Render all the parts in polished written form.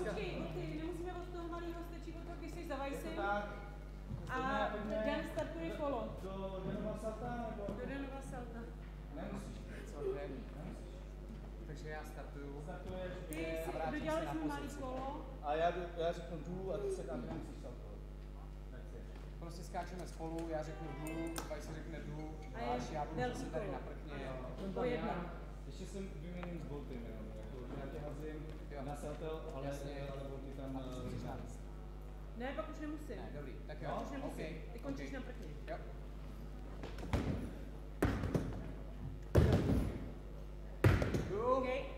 počkej, nemusíme od toho malého, stačí od toho, když jsi za vajsem. A Dan startuje kolo. Do Denova Salta nebo? Do Denova Salta. Nemusíš. Co ne? Takže já startuju. Startuješ. Ty dodělali jsme malý kolo. A já řeknu jdu a ty se tam nemusíš saltovat. Prostě skáčeme spolu, já řeknu jdu, Vaj si řekne jdu, A já budu zase tady na prkně. Po jedna. Ještě jsem vyměním s Boltem jenom, jako já tě hazím na saltel, ale Bolty tam... Ne, pak už nemusím. Ne, dobrý, tak jo. Už nemusím, ty končíš na prkně. Jo. Okay.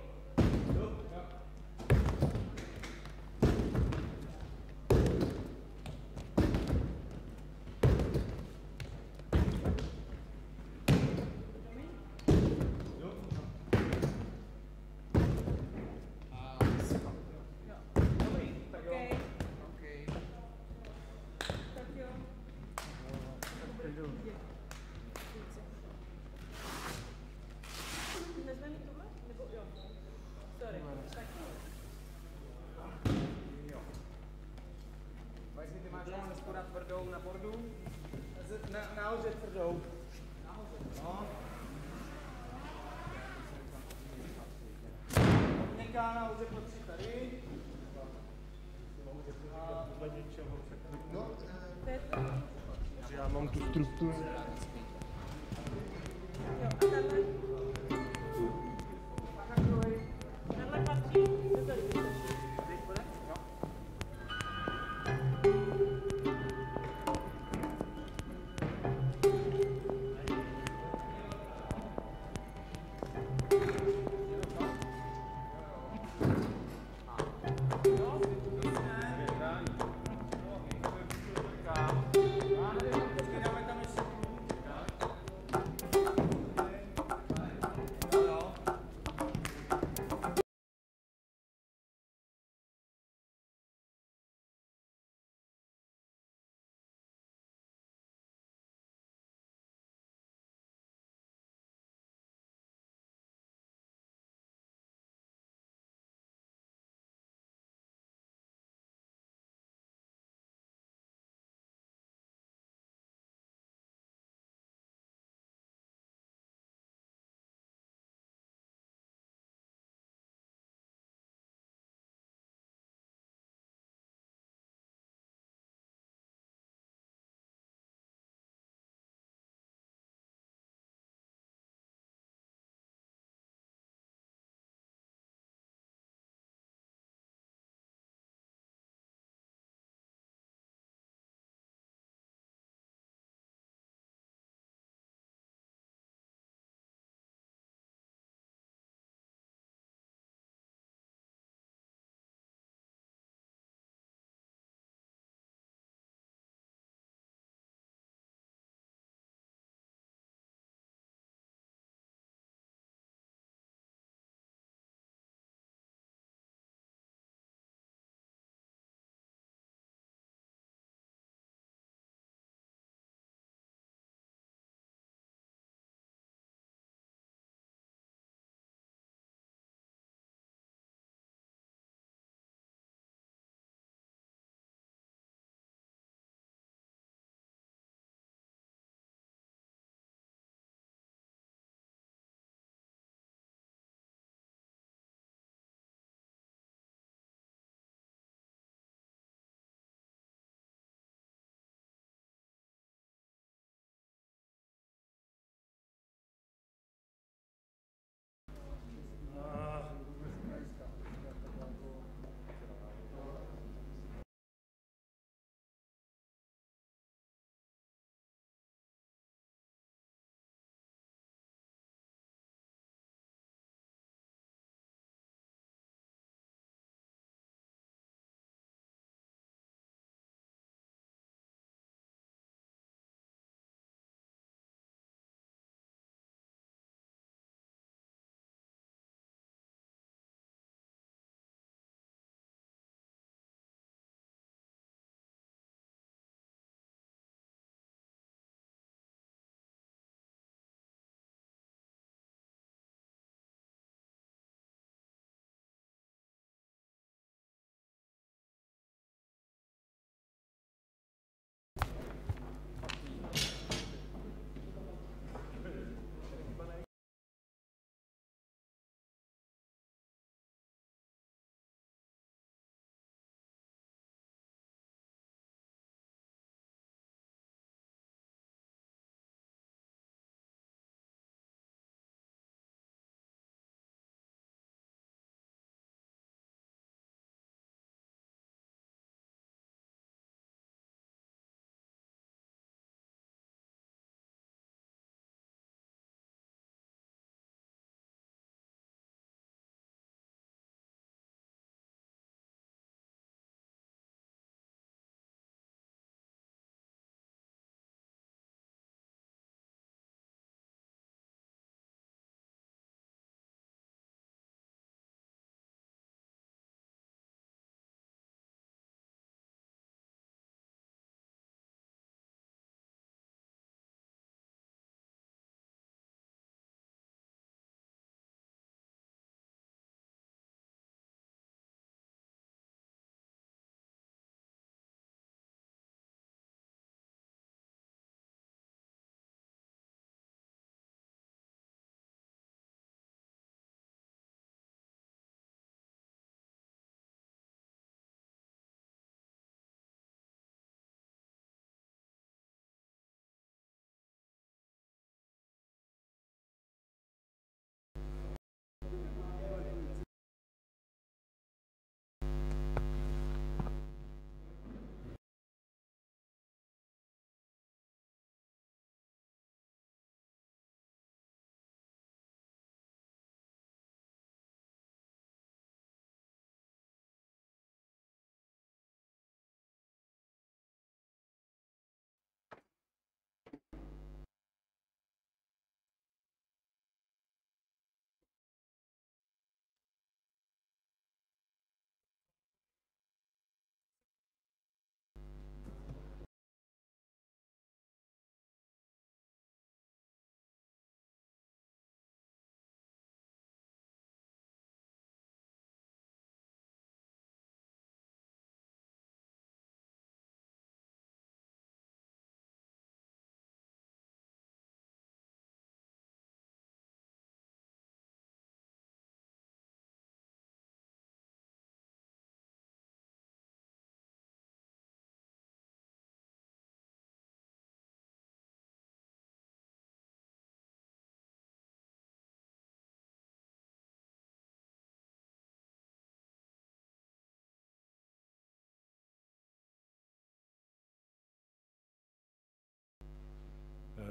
Ty máš tam spoda tvrdou na bordu? Nahoře tvrdou. No. Něká nahoře patří tady. No, že já mám tu strukturu. Jo, a tenhle? Tenhle patří do tady.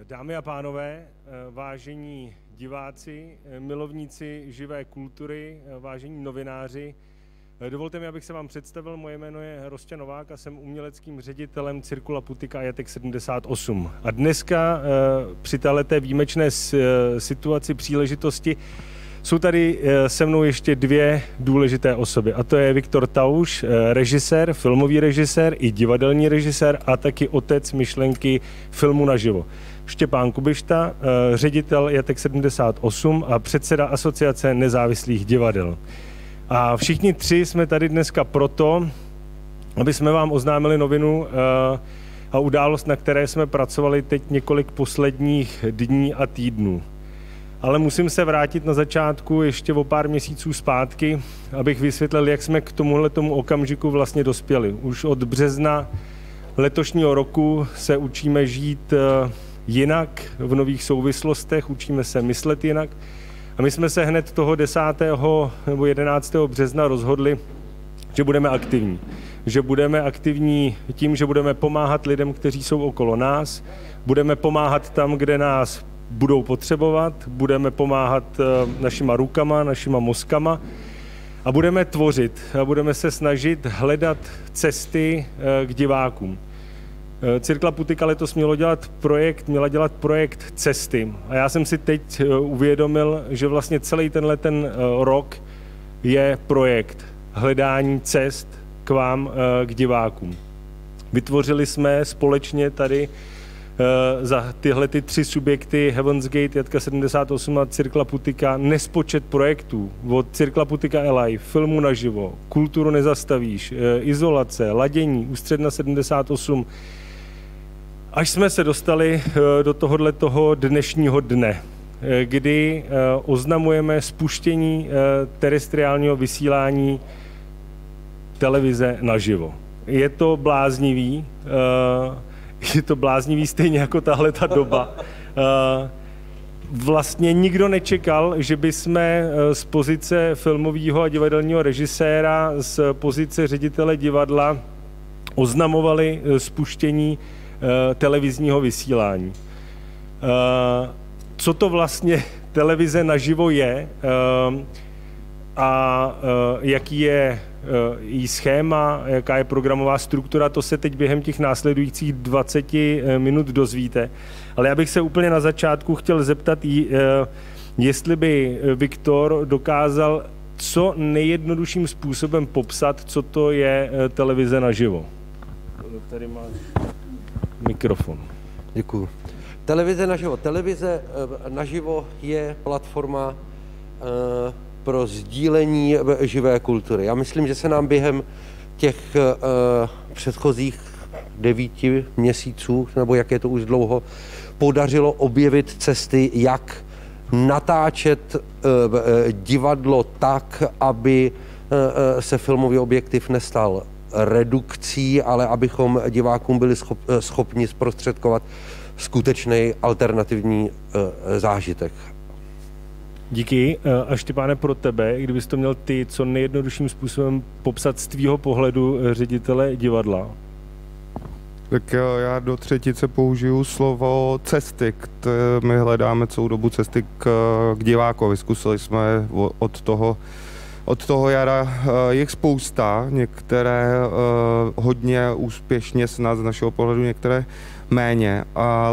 Dámy a pánové, vážení diváci, milovníci živé kultury, vážení novináři, dovolte mi, abych se vám představil. Moje jméno je Rostě Novák a jsem uměleckým ředitelem Cirkula Putika a Jatek 78. A dneska při této výjimečné situaci, příležitosti, jsou tady se mnou ještě dvě důležité osoby. A to je Viktor Tauš, režisér, filmový režisér i divadelní režisér a taky otec myšlenky filmu naživo. Štěpán Kubišta, ředitel Jatek 78 a předseda Asociace nezávislých divadel. A všichni tři jsme tady dneska proto, aby jsme vám oznámili novinu a událost, na které jsme pracovali teď několik posledních dní a týdnů. Ale musím se vrátit na začátku ještě o pár měsíců zpátky, abych vysvětlil, jak jsme k tomuhletomu okamžiku vlastně dospěli. Už od března letošního roku se učíme žít jinak, v nových souvislostech, učíme se myslet jinak. A my jsme se hned toho 10. nebo 11. března rozhodli, že budeme aktivní. Že budeme aktivní tím, že budeme pomáhat lidem, kteří jsou okolo nás, budeme pomáhat tam, kde nás budou potřebovat, budeme pomáhat našima rukama, našima mozkama a budeme tvořit a budeme se snažit hledat cesty k divákům. Cirkla Putika letos měla dělat projekt Cesty a já jsem si teď uvědomil, že vlastně celý ten rok je projekt hledání cest k vám, k divákům. Vytvořili jsme společně tady za tyhle tři subjekty Heaven's Gate, Jatka 78 a Cirkla Putika nespočet projektů. Od Cirkla Putika Alive, filmu naživo, Kulturu nezastavíš, Izolace, Ladění, Ústředna 78. Až jsme se dostali do tohoto dnešního dne, kdy oznamujeme spuštění terestriálního vysílání televize naživo. Je to bláznivý, stejně jako tahle ta doba. Vlastně nikdo nečekal, že bychom z pozice filmového a divadelního režiséra, z pozice ředitele divadla oznamovali spuštění televizního vysílání. Co to vlastně televize naživo je a jaký je její schéma, jaká je programová struktura, to se teď během těch následujících 20 minut dozvíte. Ale já bych se úplně na začátku chtěl zeptat, jestli by Viktor dokázal co nejjednodušším způsobem popsat, co to je televize naživo. Tady máš mikrofon. Děkuju. Televize naživo. Televize naživo je platforma pro sdílení živé kultury. Já myslím, že se nám během těch předchozích 9 měsíců, nebo jak je to už dlouho, podařilo objevit cesty, jak natáčet divadlo tak, aby se filmový objektiv nestal redukcí, ale abychom divákům byli schopni zprostředkovat skutečný alternativní zážitek. Díky. A Štěpáne, pro tebe, kdybys to měl ty co nejjednodušším způsobem popsat z tvýho pohledu ředitele divadla? Tak já do třetice použiju slovo cesty. My hledáme celou dobu cesty k divákovi. Zkusili jsme od toho jara jich spousta, některé hodně úspěšně snad z našeho pohledu, některé méně,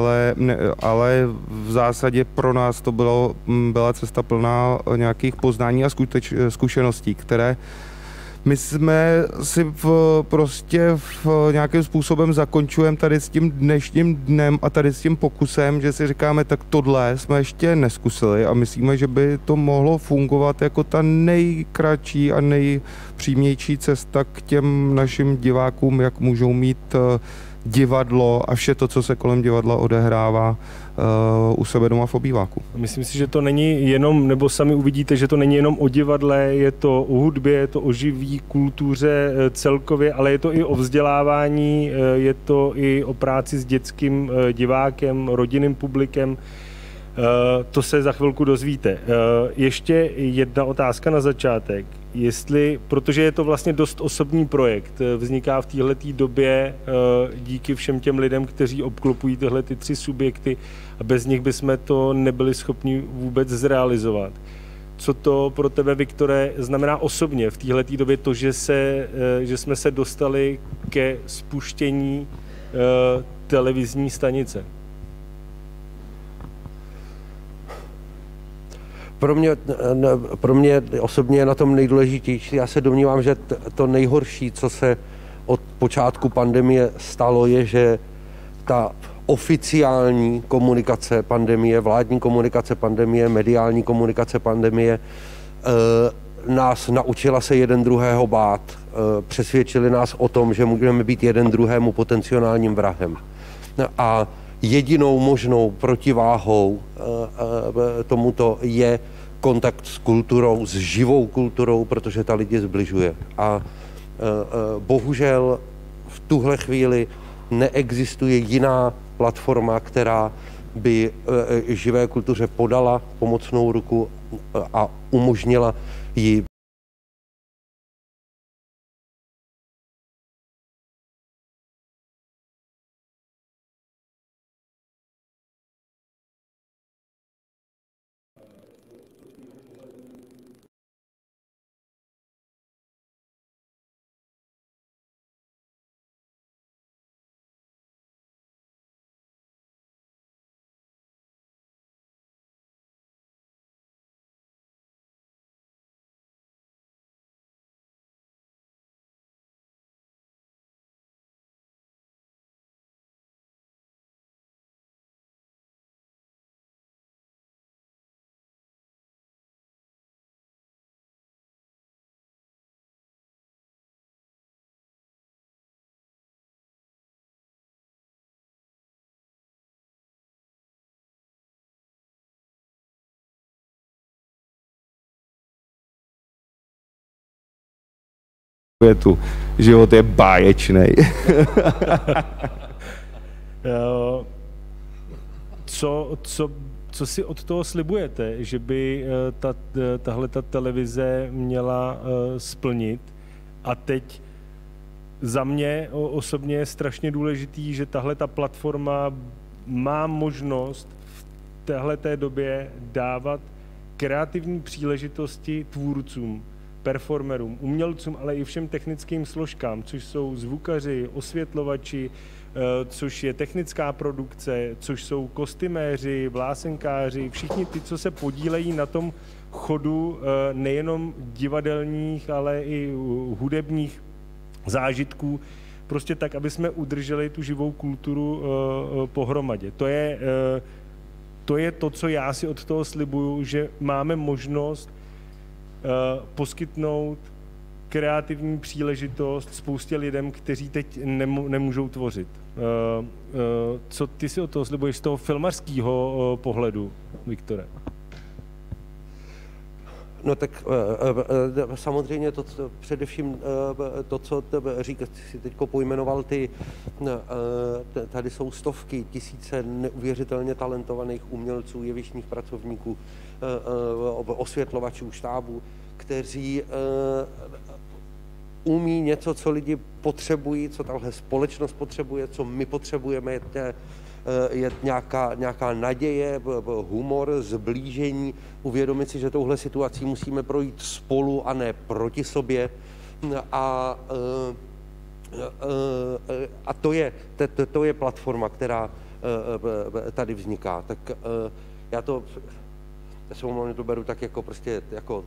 ale v zásadě pro nás to byla cesta plná nějakých poznání a zkušeností, které my jsme si prostě nějakým způsobem zakončujeme tady s tím dnešním dnem a tady s tím pokusem, že si říkáme, tak tohle jsme ještě neskusili a myslíme, že by to mohlo fungovat jako ta nejkratší a nejpřímější cesta k těm našim divákům, jak můžou mít divadlo a vše to, co se kolem divadla odehrává u sebe doma v obýváku. Myslím si, že to není jenom, nebo sami uvidíte, že to není jenom o divadle, je to o hudbě, je to o živý kultuře celkově, ale je to i o vzdělávání, je to i o práci s dětským divákem, rodinným publikem. To se za chvilku dozvíte. Ještě jedna otázka na začátek. Jestli, protože je to vlastně dost osobní projekt, vzniká v této době díky všem těm lidem, kteří obklopují tyhle ty 3 subjekty a bez nich bychom to nebyli schopni vůbec zrealizovat. Co to pro tebe, Viktore, znamená osobně v této době to, že jsme se dostali ke spuštění televizní stanice? Pro mě osobně je na tom nejdůležitější. Já se domnívám, že to nejhorší, co se od počátku pandemie stalo, je, že ta oficiální komunikace pandemie, vládní komunikace pandemie, mediální komunikace pandemie nás naučila se jeden druhého bát. Přesvědčili nás o tom, že můžeme být jeden druhému potenciálním vrahem. A jedinou možnou protiváhou tomuto je kontakt s kulturou, s živou kulturou, protože ta lidi zbližuje. A bohužel v tuhle chvíli neexistuje jiná platforma, která by živé kultuře podala pomocnou ruku a umožnila ji větu. Život je báječný. Co si od toho slibujete, že by tahleta televize měla splnit? A teď za mě osobně je strašně důležitý, že tahleta platforma má možnost v téhleté době dávat kreativní příležitosti tvůrcům, performerům, umělcům, ale i všem technickým složkám, což jsou zvukaři, osvětlovači, což je technická produkce, což jsou kostyméři, vlásenkáři, všichni ty, co se podílejí na tom chodu nejenom divadelních, ale i hudebních zážitků, prostě tak, aby jsme udrželi tu živou kulturu pohromadě. To je to, co já si od toho slibuju, že máme možnost poskytnout kreativní příležitost spoustě lidem, kteří teď nemůžou tvořit. Co ty si od toho slibuješ z toho filmařského pohledu, Viktore? No tak samozřejmě především to, co si teď pojmenoval ty, tady jsou stovky, tisíce neuvěřitelně talentovaných umělců, jevištních pracovníků, osvětlovačů, štábů, kteří umí něco, co lidi potřebují, co tahle společnost potřebuje, co my potřebujeme, je nějaká naděje, humor, zblížení, uvědomit si, že touhle situací musíme projít spolu a ne proti sobě. A to je platforma, která tady vzniká. Tak já se omlouvám, to beru tak jako prostě jako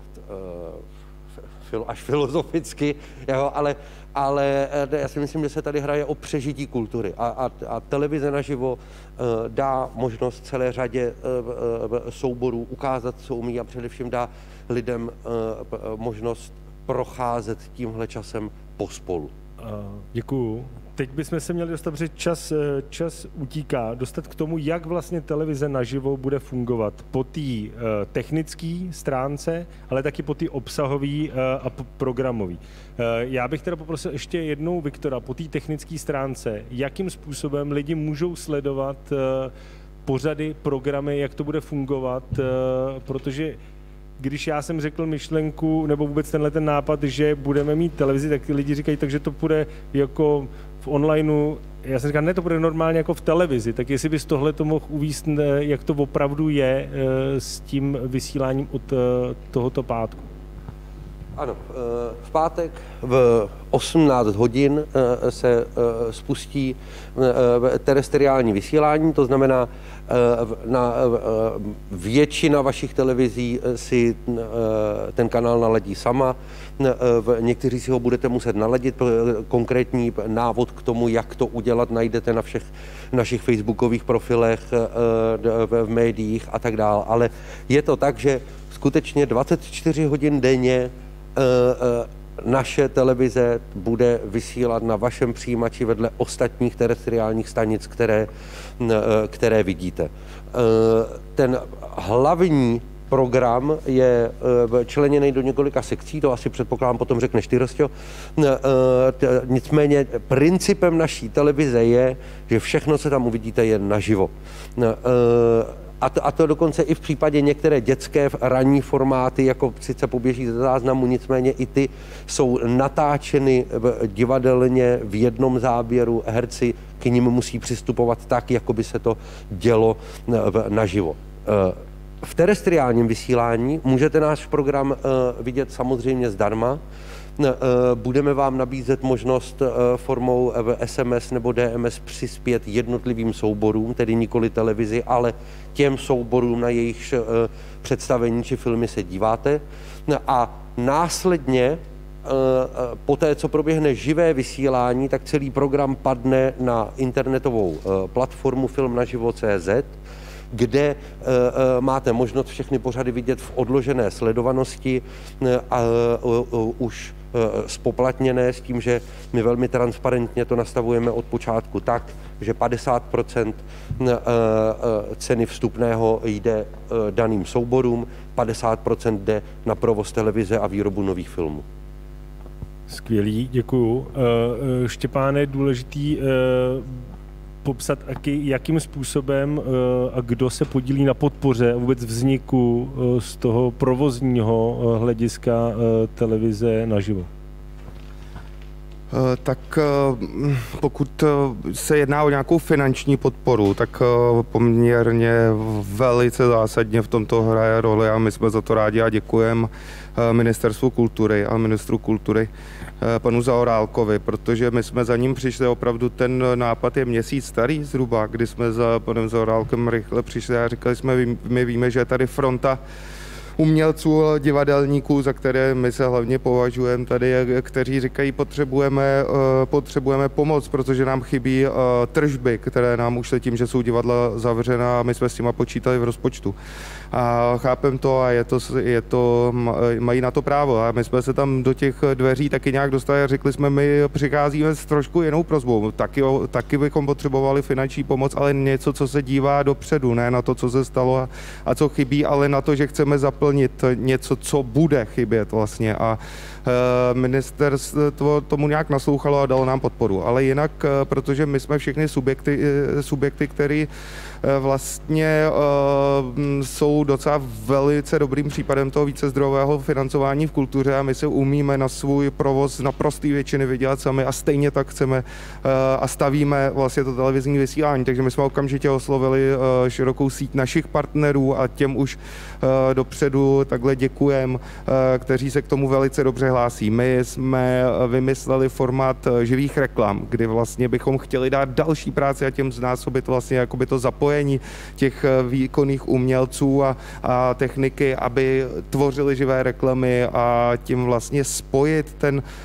až filozoficky, jo, ale já si myslím, že se tady hraje o přežití kultury a televize naživo dá možnost celé řadě souborů ukázat, co umí a především dá lidem možnost procházet tímhle časem pospolu. Děkuju. Teď bychom se měli dostat, protože čas utíká, dostat k tomu, jak vlastně televize naživo bude fungovat po té technické stránce, ale taky po té obsahové a programové. Já bych teda poprosil ještě jednou Viktora po té technické stránce, jakým způsobem lidi můžou sledovat pořady, programy, jak to bude fungovat, protože když já jsem řekl myšlenku, nebo vůbec tenhle ten nápad, že budeme mít televizi, tak ty lidi říkají, takže to bude jako v onlineu. Já jsem říkal, ne, to bude normálně jako v televizi, tak jestli bys tohle to mohl uvést, jak to opravdu je s tím vysíláním od tohoto pátku. Ano, v pátek v 18 hodin se spustí terestriální vysílání, to znamená, většina vašich televizí si ten kanál naladí sama, někteří si ho budete muset naladit, konkrétní návod k tomu, jak to udělat, najdete na všech našich facebookových profilech, v médiích a tak dále, ale je to tak, že skutečně 24 hodin denně naše televize bude vysílat na vašem přijímači vedle ostatních terestriálních stanic, které vidíte. Ten hlavní program je členěný do několika sekcí, to asi předpokládám potom řekneš ty, Rostio. Nicméně principem naší televize je, že všechno, co tam uvidíte, je naživo. A to dokonce i v případě některé dětské ranní formáty, jako sice poběží ze záznamu, nicméně i ty jsou natáčeny divadelně v jednom záběru. Herci k nim musí přistupovat tak, jako by se to dělo naživo. V terestriálním vysílání můžete náš program vidět samozřejmě zdarma. Budeme vám nabízet možnost formou SMS nebo DMS přispět jednotlivým souborům, tedy nikoli televizi, ale těm souborům, na jejich představení či filmy se díváte. A následně, poté, co proběhne živé vysílání, tak celý program padne na internetovou platformu filmnaživo.cz, kde máte možnost všechny pořady vidět v odložené sledovanosti a už spoplatněné s tím, že my velmi transparentně to nastavujeme od počátku tak, že 50% ceny vstupného jde daným souborům, 50% jde na provoz televize a výrobu nových filmů. Skvělý, děkuju. Štěpáne, důležitý popsat, jakým způsobem a kdo se podílí na podpoře a vůbec vzniku z toho provozního hlediska televize naživo. Tak pokud se jedná o nějakou finanční podporu, tak poměrně velice zásadně v tomto hraje roli a my jsme za to rádi a děkujeme Ministerstvu kultury a ministru kultury panu Zaorálkovi, protože my jsme za ním přišli, opravdu ten nápad je měsíc starý zhruba, kdy jsme za panem Zaorálkem rychle přišli a říkali jsme, my víme, že je tady fronta umělců, divadelníků, za které my se hlavně považujeme tady, kteří říkají, potřebujeme pomoc, protože nám chybí tržby, které nám ušly tím, že jsou divadla zavřená a my jsme s těma počítali v rozpočtu. A chápem to a mají na to právo. A my jsme se tam do těch dveří taky nějak dostali a řekli jsme, my přicházíme s trošku jinou prosbou. Taky bychom potřebovali finanční pomoc, ale něco, co se dívá dopředu, ne na to, co se stalo a co chybí, ale na to, že chceme zaplnit něco, co bude chybět vlastně. A ministerstvo tomu nějak naslouchalo a dalo nám podporu. Ale jinak, protože my jsme všechny subjekty, které vlastně jsou docela velice dobrým případem toho vícezdrojového financování v kultuře a my se umíme na svůj provoz naprosté většiny vydělat sami a stejně tak chceme a stavíme vlastně to televizní vysílání. Takže my jsme okamžitě oslovili širokou síť našich partnerů a těm už dopředu takhle děkujeme, kteří se k tomu velice dobře hlásí. My jsme vymysleli formát živých reklam, kdy vlastně bychom chtěli dát další práci a těm znásobit vlastně jakoby to zapojení těch výkonných umělců a techniky, aby tvořili živé reklamy a tím vlastně spojit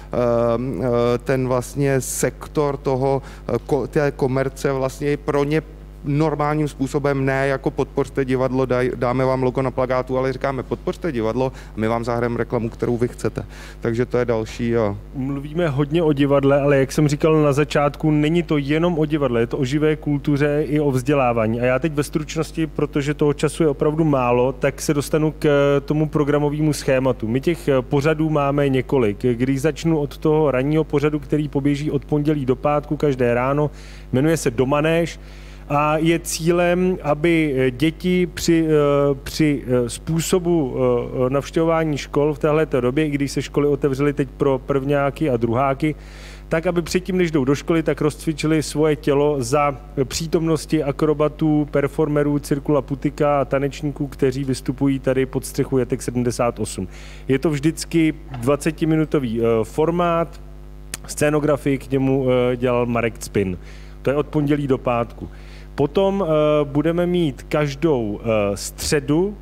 ten vlastně sektor té komerce vlastně pro ně normálním způsobem, ne jako podpořte divadlo, dáme vám logo na plakátu, ale říkáme podpořte divadlo a my vám zahrajeme reklamu, kterou vy chcete. Takže to je další. Mluvíme hodně o divadle, ale jak jsem říkal na začátku, není to jenom o divadle, je to o živé kultuře i o vzdělávání. A já teď ve stručnosti, protože toho času je opravdu málo, tak se dostanu k tomu programovému schématu. My těch pořadů máme několik. Když začnu od toho ranního pořadu, který poběží od pondělí do pátku každé ráno, jmenuje se Domanéž. a je cílem, aby děti při způsobu navštěvování škol v téhleté době, i když se školy otevřely teď pro prvňáky a druháky, tak aby předtím, než jdou do školy, tak rozcvičili svoje tělo za přítomnosti akrobatů, performerů, Cirkula Putika a tanečníků, kteří vystupují tady pod střechou Jatek 78. Je to vždycky 20-minutový formát, scénografii k němu dělal Marek Cpin. To je od pondělí do pátku. Potom budeme mít každou středu,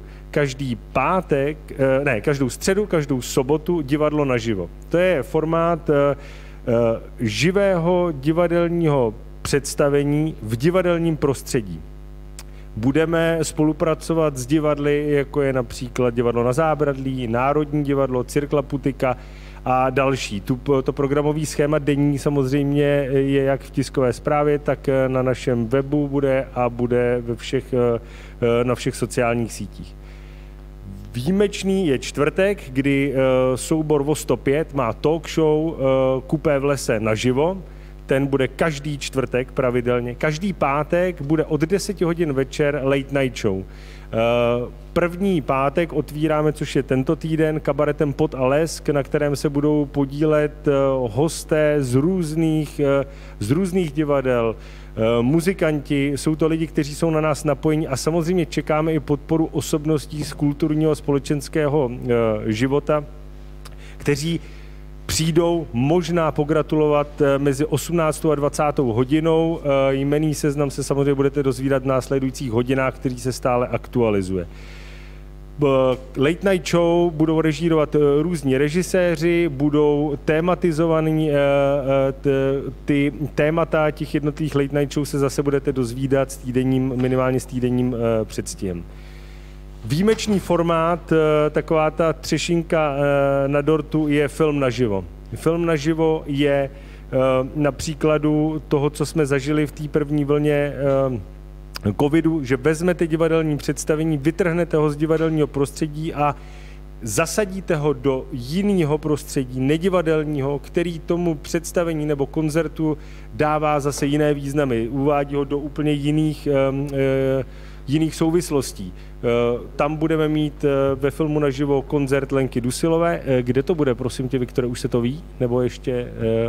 každou středu, každou sobotu divadlo naživo. To je formát živého divadelního představení v divadelním prostředí. Budeme spolupracovat s divadly, jako je například Divadlo na Zábradlí, Národní divadlo, Cirkla Putika a další. To programový schéma denní samozřejmě je jak v tiskové zprávě, tak na našem webu bude a bude na všech sociálních sítích. Výjimečný je čtvrtek, kdy soubor VO 105 má talk show Kupé v lese naživo. Ten bude každý čtvrtek pravidelně. Každý pátek bude od 10 hodin večer late night show. První pátek otvíráme, což je tento týden, kabaretem Pot a lesk, na kterém se budou podílet hosté z různých divadel, muzikanti, jsou to lidi, kteří jsou na nás napojení a samozřejmě čekáme i podporu osobností z kulturního a společenského života, kteří přijdou možná pogratulovat mezi 18. a 20. hodinou. Jmenný seznam se samozřejmě budete dozvídat v následujících hodinách, který se stále aktualizuje. Late night show budou režírovat různí režiséři, budou tematizovaný, ty témata těch jednotlivých late night show se zase budete dozvídat minimálně s týdenním předstihem. Výjimečný formát, taková ta třešinka na dortu, je film naživo. Film naživo je na příkladu toho, co jsme zažili v té první vlně covidu, že vezmete divadelní představení, vytrhnete ho z divadelního prostředí a zasadíte ho do jiného prostředí, nedivadelního, který tomu představení nebo koncertu dává zase jiné významy, uvádí ho do úplně jiných souvislostí. Tam budeme mít ve filmu naživo koncert Lenky Dusilové. Kde to bude, prosím tě, Viktore, už se to ví? Nebo ještě...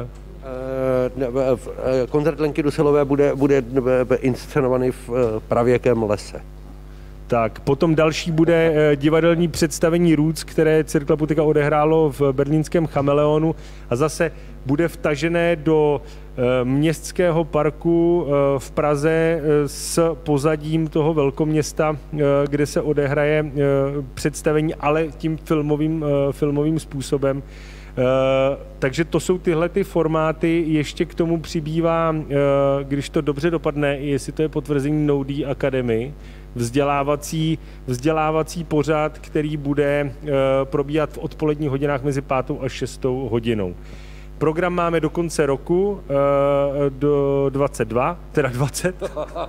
Koncert Lenky Dusilové bude inscenovaný v pravěkém lese. Tak, potom další bude divadelní představení Roots, které Cirkla Putika odehrálo v berlínském Chameleonu a zase bude vtažené do městského parku v Praze s pozadím toho velkoměsta, kde se odehraje představení, ale tím filmovým způsobem. Takže to jsou tyhle ty formáty, ještě k tomu přibývá, když to dobře dopadne, jestli to je potvrzení No D Academy, vzdělávací pořad, který bude probíhat v odpoledních hodinách mezi 5. a 6. hodinou. Program máme do konce roku, do 22, teda 20.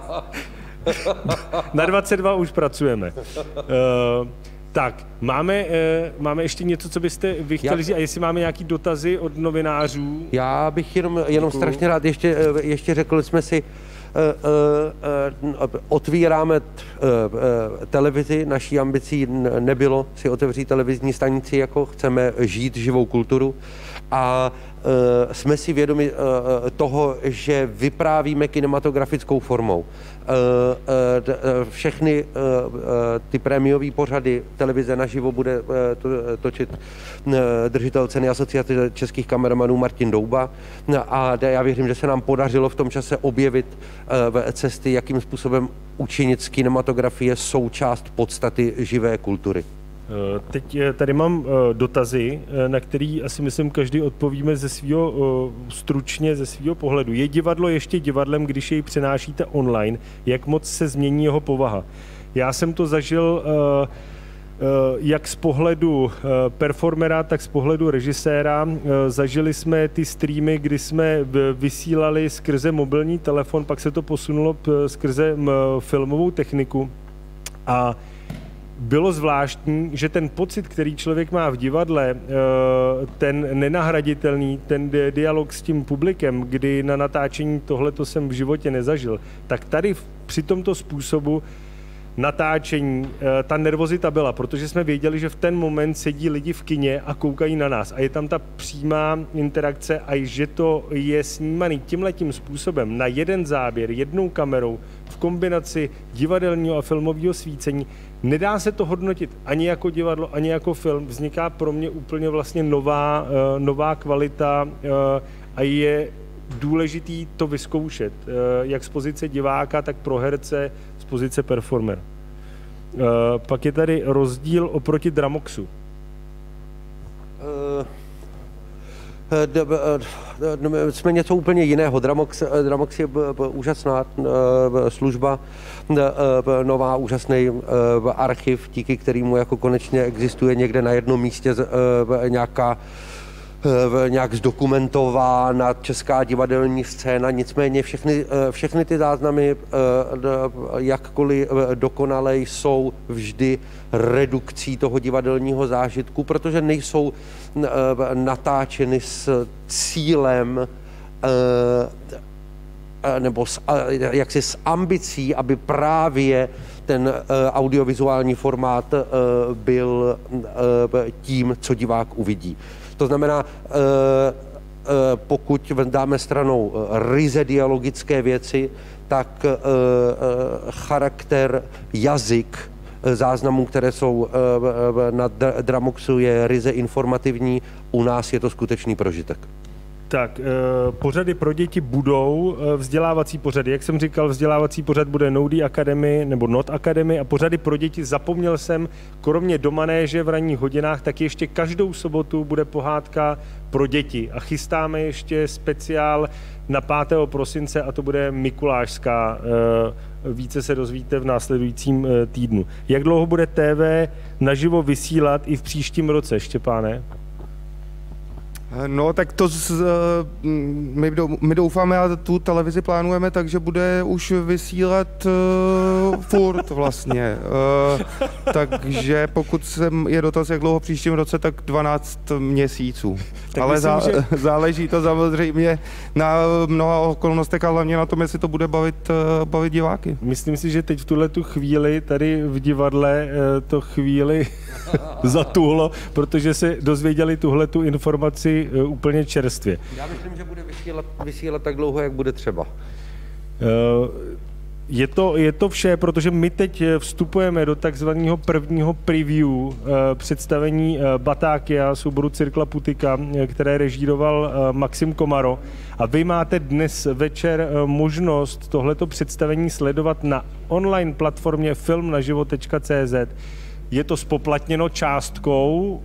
Na 22 už pracujeme. Tak, máme ještě něco, co byste vy chtěli říct, a jestli máme nějaký dotazy od novinářů? Já bych jenom strašně rád ještě řekl, jsme si, otvíráme televizi, naší ambicí nebylo si otevřít televizní stanici, jako chceme žít živou kulturu a jsme si vědomi toho, že vyprávíme kinematografickou formou. Všechny ty prémiové pořady televize naživo bude točit držitel ceny Asociace českých kameramanů Martin Douba a já věřím, že se nám podařilo v tom čase objevit cesty, jakým způsobem učinit z kinematografie součást podstaty živé kultury. Teď tady mám dotazy, na který asi myslím každý odpovíme stručně ze svého pohledu. Je divadlo ještě divadlem, když jej přenášíte online? Jak moc se změní jeho povaha? Já jsem to zažil jak z pohledu performera, tak z pohledu režiséra. Zažili jsme ty streamy, kdy jsme vysílali skrze mobilní telefon, pak se to posunulo skrze filmovou techniku a bylo zvláštní, že ten pocit, který člověk má v divadle, ten nenahraditelný, ten dialog s tím publikem, kdy na natáčení tohleto jsem v životě nezažil, tak tady při tomto způsobu natáčení ta nervozita byla, protože jsme věděli, že v ten moment sedí lidi v kině a koukají na nás a je tam ta přímá interakce a že to je snímaný tímhletím způsobem na jeden záběr, jednou kamerou v kombinaci divadelního a filmového svícení. Nedá se to hodnotit ani jako divadlo, ani jako film. Vzniká pro mě úplně vlastně nová kvalita a je důležitý to vyzkoušet, jak z pozice diváka, tak pro herce, z pozice performera. Pak je tady rozdíl oproti Dramoxu. Jsme něco úplně jiného. Dramox je úžasná služba, nová, úžasný archiv, díky kterému jako konečně existuje někde na jednom místě nějak zdokumentována česká divadelní scéna, nicméně všechny ty záznamy, jakkoliv dokonalé, jsou vždy redukcí toho divadelního zážitku, protože nejsou natáčeny s cílem nebo jaksi s ambicí, aby právě ten audiovizuální formát byl tím, co divák uvidí. To znamená, pokud dáme stranou ryze dialogické věci, tak charakter, jazyk záznamů, které jsou na Dramoxu, je ryze informativní, u nás je to skutečný prožitek. Tak, pořady pro děti budou vzdělávací pořady. Jak jsem říkal, vzdělávací pořad bude Nody Academy nebo Not Academy a pořady pro děti, zapomněl jsem, kromě do manéže v ranních hodinách, tak ještě každou sobotu bude pohádka pro děti. A chystáme ještě speciál na 5. prosince a to bude mikulášská. Více se dozvíte v následujícím týdnu. Jak dlouho bude TV naživo vysílat i v příštím roce, Štěpáne? No, tak to my doufáme a tu televizi plánujeme, takže bude už vysílat furt vlastně. Takže pokud je dotaz, jak dlouho v příštím roce, tak 12 měsíců. Tak ale myslím, záleží to samozřejmě na mnoha okolnostech a hlavně na tom, jestli to bude bavit diváky. Myslím si, že teď v tuhletu chvíli tady v divadle to chvíli zatuhlo, protože se dozvěděli tuhletu informaci úplně čerstvě. Já myslím, že bude vysílat tak dlouho, jak bude třeba. Je to vše, protože my teď vstupujeme do takzvaného prvního preview představení Batákia, souboru Cirkla Putika, které režíroval Maxim Komaro. A vy máte dnes večer možnost tohleto představení sledovat na online platformě filmnaživo.cz. Je to spoplatněno částkou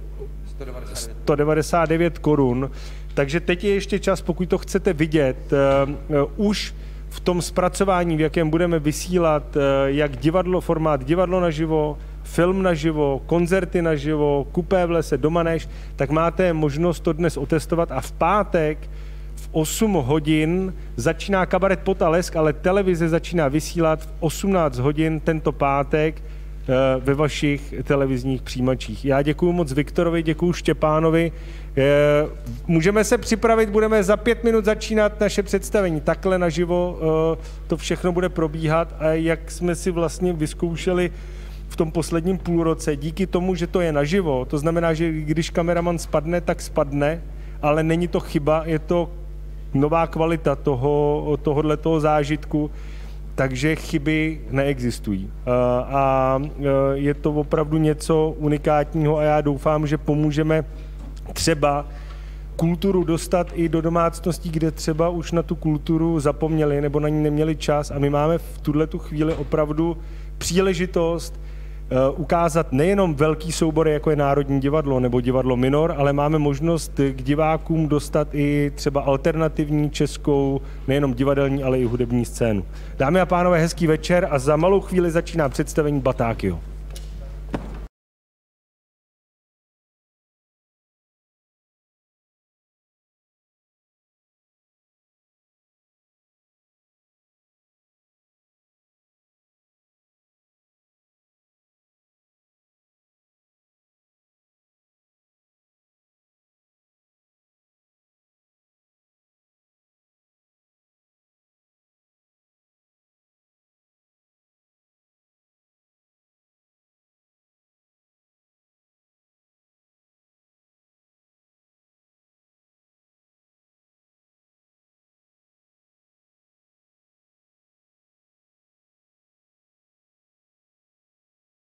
199 korun. Takže teď je ještě čas, pokud to chcete vidět, už v tom zpracování, v jakém budeme vysílat, jak formát divadlo naživo, film naživo, koncerty naživo, kupé v lese, do manéž, tak máte možnost to dnes otestovat a v pátek v 8 hodin začíná kabaret Pot a lesk, ale televize začíná vysílat v 18 hodin tento pátek ve vašich televizních přijímačích. Já děkuji moc Viktorovi, děkuji Štěpánovi. Můžeme se připravit, budeme za 5 minut začínat naše představení. Takhle naživo to všechno bude probíhat a jak jsme si vlastně vyzkoušeli v tom posledním půlroce, díky tomu, že to je naživo, to znamená, že když kameraman spadne, tak spadne, ale není to chyba, je to nová kvalita tohoto zážitku, takže chyby neexistují. A je to opravdu něco unikátního a já doufám, že pomůžeme třeba kulturu dostat i do domácností, kde třeba už na tu kulturu zapomněli nebo na ní neměli čas a my máme v tuhletu chvíli opravdu příležitost ukázat nejenom velký soubory, jako je Národní divadlo nebo Divadlo Minor, ale máme možnost k divákům dostat i třeba alternativní českou, nejenom divadelní, ale i hudební scénu. Dámy a pánové, hezký večer a za malou chvíli začíná představení Batákio.